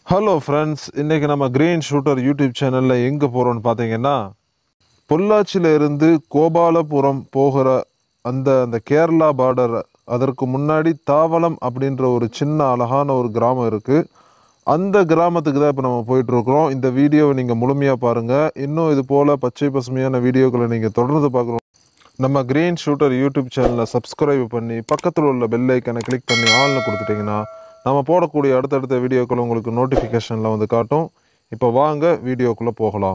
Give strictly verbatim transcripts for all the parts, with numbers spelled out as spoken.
Hello friends, இன்றைக்கி நம்ம green shooter YouTube சேனலில் எங்கே போகிறோன்னு பார்த்தீங்கன்னா, பொள்ளாச்சியில் இருந்து கோபாலபுரம் போகிற அந்த அந்த கேரளா பார்டர், அதற்கு முன்னாடி தாவளம் அப்படின்ற ஒரு சின்ன அழகான ஒரு கிராமம் இருக்குது. அந்த கிராமத்துக்கு தான் இப்போ நம்ம போயிட்டுருக்குறோம். இந்த வீடியோவை நீங்கள் முழுமையாக பாருங்கள். இன்னும் இது போல் பச்சை பசுமையான வீடியோக்களை நீங்கள் தொடர்ந்து பார்க்கணும். நம்ம கிரீன் ஷூட்டர் யூடியூப் சேனலை சப்ஸ்கிரைப் பண்ணி பக்கத்தில் உள்ள பெல் ஐக்கனை கிளிக் பண்ணி ஆல்னு கொடுத்துட்டிங்கன்னா நம்ம போடக்கூடிய அடுத்தடுத்த வீடியோக்கள் உங்களுக்கு நோட்டிஃபிகேஷனில் வந்து காட்டும். இப்போ வாங்க வீடியோக்குள்ளே போகலாம்.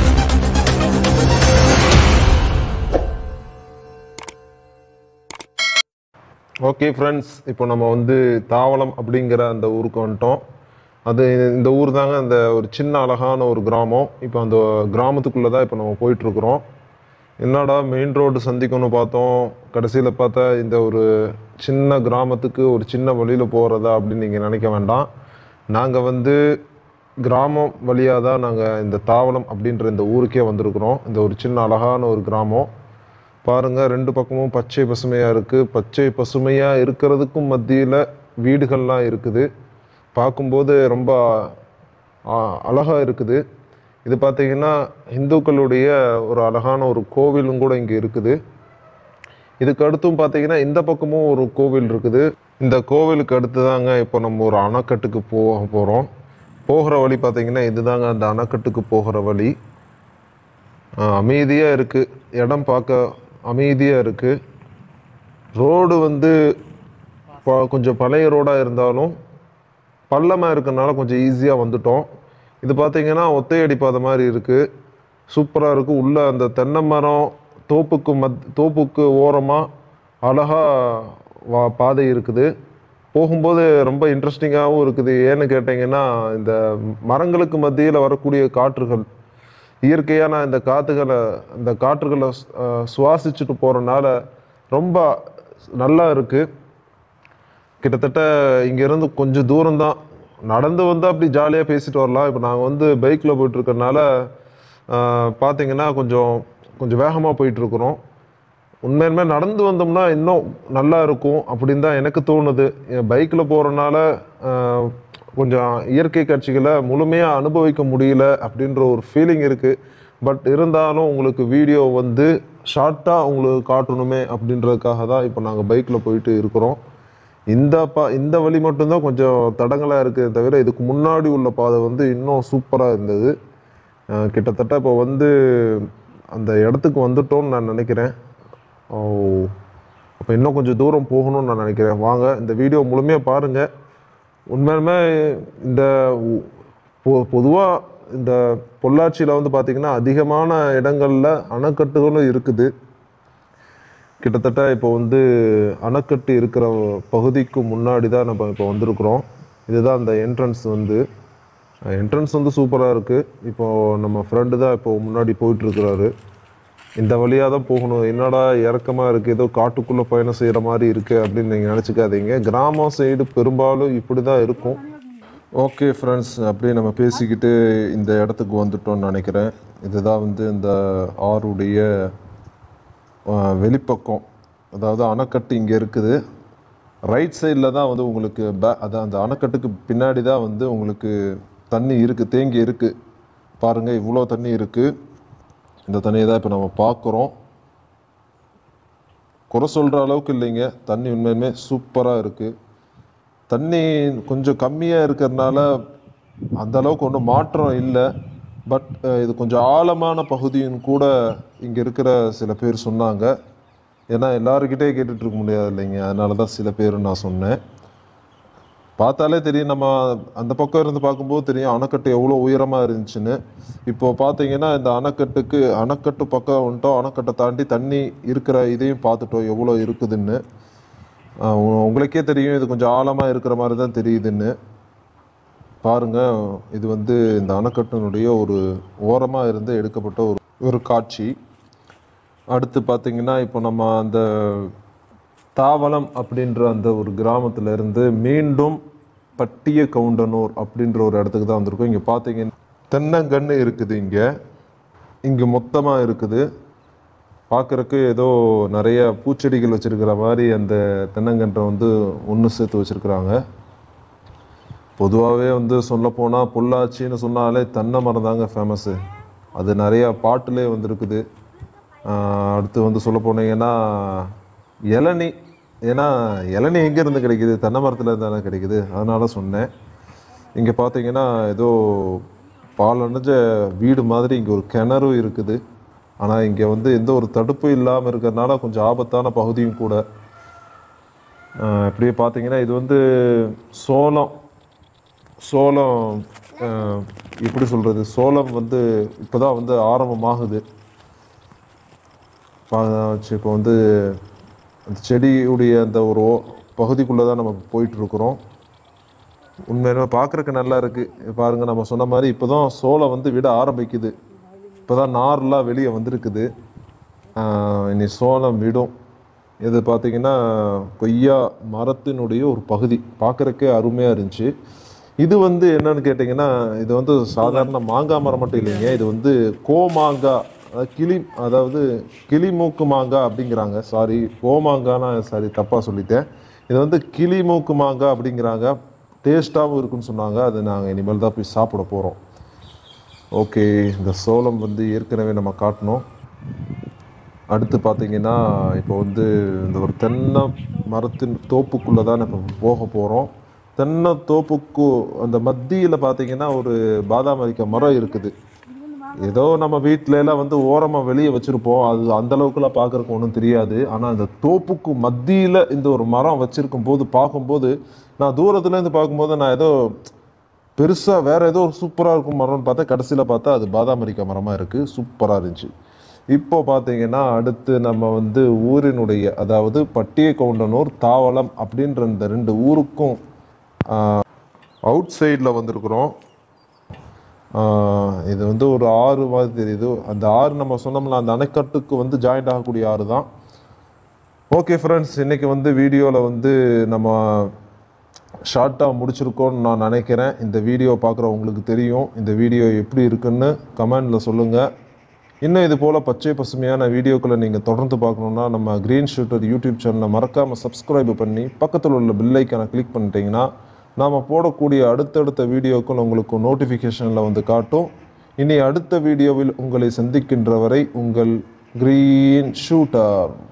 ஓகே ஃப்ரெண்ட்ஸ், இப்போ நம்ம வந்து தாவளம் அப்படிங்கிற அந்த ஊருக்கு வந்துட்டோம். அது இந்த ஊர் தாங்க அந்த ஒரு சின்ன அழகான ஒரு கிராமம். இப்போ அந்த கிராமத்துக்குள்ளே தான் இப்போ நம்ம போயிட்டுருக்குறோம். என்னடா மெயின் ரோடு சந்திக்கணும்னு பார்த்தோம், கடைசியில் பார்த்தா இந்த ஒரு சின்ன கிராமத்துக்கு ஒரு சின்ன வழியில் போகிறதா அப்படின்னு நீங்கள் நினைக்க வேண்டாம். நாங்கள் வந்து கிராமம் வழியாக தான் நாங்கள் இந்த தாவளம் அப்படின்ற இந்த ஊருக்கே வந்திருக்கிறோம். இந்த ஒரு சின்ன அழகான ஒரு கிராமம் பாருங்கள், ரெண்டு பக்கமும் பச்சை பசுமையாக இருக்குது. பச்சை பசுமையாக இருக்கிறதுக்கும் மத்தியில் வீடுகள்லாம் இருக்குது. பார்க்கும்போது ரொம்ப அழகாக இருக்குது. இது பார்த்திங்கன்னா இந்துக்களுடைய ஒரு அழகான ஒரு கோவிலும் கூட இங்கே இருக்குது. இதுக்கு அடுத்தும் பார்த்திங்கன்னா இந்த பக்கமும் ஒரு கோவில் இருக்குது. இந்த கோவிலுக்கு அடுத்து தாங்க இப்போ நம்ம ஒரு அணைக்கட்டுக்கு போக போகிறோம். போகிற வழி பார்த்திங்கன்னா இதுதாங்க அந்த அணைக்கட்டுக்கு போகிற வழி. அமைதியாக இருக்குது, இடம் பார்க்க அமைதியாக இருக்குது. ரோடு வந்து கொஞ்சம் பழைய ரோடாக இருந்தாலும் பள்ளமாக இருக்கிறதுனால கொஞ்சம் ஈஸியாக வந்துட்டோம். இது பார்த்திங்கன்னா ஒத்தையடி பாதை மாதிரி இருக்குது, சூப்பராக இருக்குது. உள்ளே அந்த தென்னை மரம் தோப்புக்கு மத் தோப்புக்கு ஓரமாக அழகாக வா பாதை இருக்குது. போகும்போது ரொம்ப இன்ட்ரெஸ்டிங்காகவும் இருக்குது. ஏன்னு கேட்டிங்கன்னா இந்த மரங்களுக்கு மத்தியில் வரக்கூடிய காற்றுகள், இயற்கையான இந்த காற்றுகளை இந்த காற்றுகளை சுவாசிச்சுட்டு போகிறனால ரொம்ப நல்லா இருக்குது. கிட்டத்தட்ட இங்கேருந்து கொஞ்சம் தூரம்தான், நடந்து வந்து அப்படி ஜாலியாக பேசிட்டு வரலாம். இப்போ நாங்கள் வந்து பைக்கில் போயிட்டுருக்கறனால பார்த்திங்கன்னா கொஞ்சம் கொஞ்சம் வேகமாக போயிட்டுருக்குறோம். உண்மையுமே நடந்து வந்தோம்னா இன்னும் நல்லா இருக்கும் அப்படின்னு தான் எனக்கு தோணுது. பைக்கில் போகிறனால கொஞ்சம் இயற்கை காட்சிகளை முழுமையாக அனுபவிக்க முடியல அப்படின்ற ஒரு ஃபீலிங் இருக்குது. பட் இருந்தாலும் உங்களுக்கு வீடியோ வந்து ஷார்ட்டாக உங்களுக்கு காட்டணுமே அப்படின்றதுக்காக தான் இப்போ நாங்கள் பைக்கில் போயிட்டு இருக்கிறோம். இந்த பா இந்த வழி மட்டும்தான் கொஞ்சம் தடங்களாக இருக்குது தவிர இதுக்கு முன்னாடி உள்ள பாதை வந்து இன்னும் சூப்பராக இருந்தது. கிட்டத்தட்ட இப்போ வந்து அந்த இடத்துக்கு வந்துட்டோம்னு நான் நினைக்கிறேன். ஓ, அப்போ இன்னும் கொஞ்சம் தூரம் போகணும்னு நான் நினைக்கிறேன். வாங்க இந்த வீடியோ முழுமையாக பாருங்கள். உண்மையுமே இந்த பொ பொதுவாக இந்த பொள்ளாச்சியில் வந்து பார்த்திங்கன்னா அதிகமான இடங்களில் அணைக்கட்டுகளும் இருக்குது. கிட்டத்தட்ட இப்போ வந்து அணைக்கட்டு இருக்கிற பகுதிக்கு முன்னாடி தான் நம்ம இப்போ வந்திருக்கிறோம். இதுதான் அந்த என்ட்ரன்ஸ். வந்து என்ட்ரன்ஸ் வந்து சூப்பராக இருக்குது. இப்போது நம்ம ஃப்ரெண்டு தான் இப்போது முன்னாடி போயிட்டுருக்கிறாரு. இந்த வழியாக தான் போகணும். என்னடா இறக்கமாக இருக்குது, ஏதோ காட்டுக்குள்ளே பயணம் செய்கிற மாதிரி இருக்குது அப்படின்னு நீங்கள் நினச்சிக்காதீங்க. கிராமம் சைடு பெரும்பாலும் இப்படி தான் இருக்கும். ஓகே ஃப்ரெண்ட்ஸ், அப்படியே நம்ம பேசிக்கிட்டு இந்த இடத்துக்கு வந்துட்டோம்னு நினைக்கிறேன். இதுதான் வந்து இந்த ஆறுடைய வெளிப்பக்கம், அதாவது அணைக்கட்டு இங்கே இருக்குது. ரைட் சைடில் தான் வந்து உங்களுக்கு பே அதான் அந்த அணைக்கட்டுக்கு பின்னாடி தான் வந்து உங்களுக்கு தண்ணி இருக்குது, தேங்கி இருக்குது. பாருங்கள், இவ்வளோ தண்ணி இருக்குது. இந்த தண்ணியை தான் இப்போ நம்ம பார்க்குறோம். குறை சொல்கிற அளவுக்கு இல்லைங்க, தண்ணி உண்மையுமே சூப்பராக இருக்குது. தண்ணி கொஞ்சம் கம்மியாக இருக்கிறதுனால அந்த அளவுக்கு ஒன்றும் மாற்றம் இல்லை. பட் இது கொஞ்சம் ஆழமான பகுதின்னு கூட இங்கே இருக்கிற சில பேர் சொன்னாங்க. ஏன்னா எல்லாருக்கிட்டே கேட்டுட்ருக்க முடியாது இல்லைங்க, அதனால தான் சில பேர் நான் சொன்னேன். பார்த்தாலே தெரியும், நம்ம அந்த பக்கம் இருந்து பார்க்கும்போது தெரியும் அணைக்கட்டு எவ்வளோ உயரமாக இருந்துச்சுன்னு. இப்போது பார்த்தீங்கன்னா இந்த அணைக்கட்டுக்கு அணைக்கட்டு பக்கம் வந்துட்டோம். அணைக்கட்டை தாண்டி தண்ணி இருக்கிற இதையும் பார்த்துட்டோம் எவ்வளோ இருக்குதுன்னு. உங்களுக்கே தெரியும் இது கொஞ்சம் ஆழமாக இருக்கிற மாதிரி தான் தெரியுதுன்னு. பாருங்கள், இது வந்து இந்த அணைக்கட்டினுடைய ஒரு ஓரமாக இருந்து எடுக்கப்பட்ட ஒரு ஒரு காட்சி. அடுத்து பார்த்திங்கன்னா இப்போ நம்ம அந்த தாவளம் அப்படின்ற அந்த ஒரு கிராமத்தில் இருந்து மீண்டும் பட்டிய கவுண்டனூர் அப்படின்ற ஒரு இடத்துக்கு தான் வந்திருக்கோம். இங்கே பார்த்தீங்கன்னா தென்னங்கன்று இருக்குது. இங்கே இங்கே மொத்தமாக இருக்குது. பார்க்குறக்கு ஏதோ நிறைய பூச்செடிகள் வச்சுருக்கிற மாதிரி அந்த தென்னங்கன்றை வந்து ஒன்று சேர்த்து வச்சுருக்குறாங்க. பொதுவாகவே வந்து சொல்லப்போனால் பொள்ளாச்சின்னு சொன்னாலே தென்னை மரம் தாங்க ஃபேமஸ்ஸு. அது நிறையா பாட்டிலே வந்துருக்குது. அடுத்து வந்து சொல்ல போனீங்கன்னா இளநி. ஏன்னா இளநி எங்கேருந்து கிடைக்குது? தென்னை மரத்தில் தானே கிடைக்குது. அதனால சொன்னேன். இங்கே பார்த்தீங்கன்னா ஏதோ பால் அணைஞ்ச வீடு மாதிரி இங்கே ஒரு கிணறும் இருக்குது. ஆனால் இங்கே வந்து எந்த ஒரு தடுப்பும் இல்லாமல் இருக்கிறதுனால கொஞ்சம் ஆபத்தான பகுதியும் கூட. இப்படியே பார்த்தீங்கன்னா இது வந்து சோளம் சோளம் எப்படி சொல்கிறது, சோளம் வந்து இப்போ தான் வந்து ஆரம்பமாகுது. வச்சு இப்போ வந்து அந்த செடியுடைய அந்த ஒரு பகுதிக்குள்ளே தான் நம்ம போயிட்டுருக்குறோம். உண்மையிலே பார்க்குறக்கு நல்லா இருக்குது. பாருங்கள், நம்ம சொன்ன மாதிரி இப்போ தான் சோளம் வந்து விட ஆரம்பிக்குது. இப்போ தான் நார்லாம் வெளியே வந்திருக்குது. இனி சோளம் விடும். இது பார்த்திங்கன்னா கொய்யா மரத்தினுடைய ஒரு பகுதி. பார்க்குறக்கே அருமையாக இருந்துச்சு. இது வந்து என்னன்னு கேட்டிங்கன்னா, இது வந்து சாதாரண மாங்காய் மரம் மட்டும் இல்லைங்க. இது வந்து கோமாங்காய், அதாவது கிளி அதாவது கிளி மூக்கு மாங்காய் அப்படிங்கிறாங்க. சாரி, கோமாங்கானா சாரி தப்பாக சொல்லிட்டேன். இது வந்து கிளி மூக்கு மாங்காய் அப்படிங்கிறாங்க. டேஸ்ட்டாகவும் இருக்குன்னு சொன்னாங்க. அது நாங்கள் இனிமேல் தான் போய் சாப்பிட போகிறோம். ஓகே, இந்த சோளம் வந்து ஏற்கனவே நம்ம காட்டினோம். அடுத்து பார்த்திங்கன்னா இப்போ வந்து இந்த ஒரு தென்னை மரத்தின் தோப்புக்குள்ளே தான் இப்போ போக போகிறோம். தென்னை தோப்புக்கு அந்த மத்தியில் பார்த்திங்கன்னா ஒரு பாதாம் அரிக்க மரம் இருக்குது. ஏதோ நம்ம வீட்டிலலாம் வந்து ஓரமாக வெளியே வச்சுருப்போம். அது அந்தளவுக்குலாம் பார்க்குறக்கு ஒன்றும் தெரியாது. ஆனால் அந்த தோப்புக்கு மத்தியில் இந்த ஒரு மரம் வச்சுருக்கும் போது பார்க்கும்போது, நான் தூரத்துலேருந்து பார்க்கும்போது நான் ஏதோ பெருசாக வேறு ஏதோ ஒரு சூப்பராக இருக்கும் மரம்னு பார்த்தா, கடைசியில் பார்த்தா அது பாதாம் அரிக்க மரமாக இருக்குது. சூப்பராக இருந்துச்சு. இப்போ பார்த்தீங்கன்னா அடுத்து நம்ம வந்து ஊரினுடைய, அதாவது பட்டியக்கவுண்டனூர், தாவளம் அப்படின்ற இந்த ரெண்டு ஊருக்கும் அவுட் சைடில் வந்திருக்கிறோம். இது வந்து ஒரு ஆறு மாதிரி தெரியுது. அந்த ஆறு நம்ம சொன்னோம்னா அந்த அணைக்கட்டுக்கு வந்து ஜாயிண்ட் ஆகக்கூடிய ஆறு தான். ஓகே ஃப்ரெண்ட்ஸ், இன்றைக்கி வந்து வீடியோவில் வந்து நம்ம ஷார்ட்டாக முடிச்சிருக்கோன்னு நான் நினைக்கிறேன். இந்த வீடியோ பார்க்குறவங்களுக்கு தெரியும் இந்த வீடியோ எப்படி இருக்குன்னு கமெண்டில் சொல்லுங்கள். இன்னும் இது போல் பச்சை பசுமையான வீடியோக்களை நீங்கள் தொடர்ந்து பார்க்கணுன்னா நம்ம க்ரீன் ஷூட்டர் யூடியூப் சேனலை மறக்காமல் சப்ஸ்கிரைப் பண்ணி பக்கத்தில் உள்ள பெல் ஐக்கானை கிளிக் பண்ணிட்டீங்கன்னா நாம் போடக்கூடிய அடுத்தடுத்த வீடியோக்கள் உங்களுக்கு நோட்டிஃபிகேஷனில் வந்து காட்டும். இனி அடுத்த வீடியோவில் உங்களை சந்திக்கின்ற வரை உங்கள் க்ரீன் ஷூட்டர்.